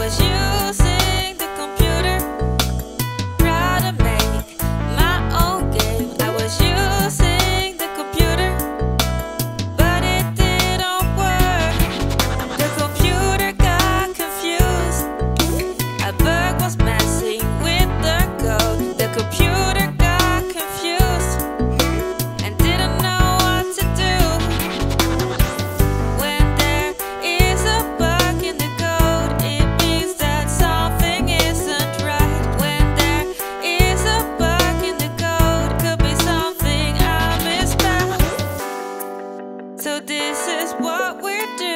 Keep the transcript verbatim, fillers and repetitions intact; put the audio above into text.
was using the computer, trying to make my own game. I was using the computer, but it didn't work. The computer got confused. A bug was messing with the code. The computer got confused and didn't know what to do. When there is a bug in the code, it means that something isn't right. When there is a bug in the code, could be something I misspelled. So this is what we're doing.